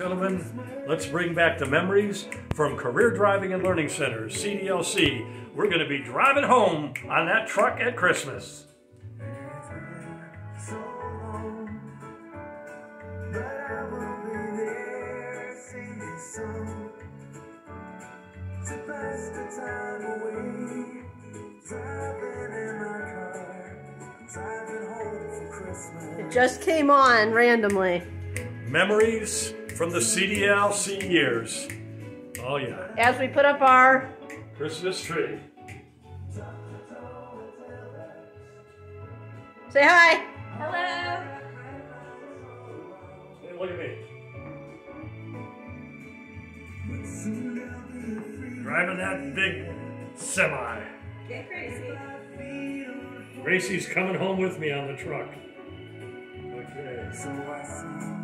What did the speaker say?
Gentlemen, let's bring back the memories from Career Driving and Learning Center, CDLC. We're going to be driving home on that truck at Christmas. It just came on randomly. Memories from the CDLC years. Oh yeah. As we put up our Christmas tree. Say hi. Hello. Hey, look at me. Driving that big semi. Get crazy. Gracie's coming home with me on the truck. Okay.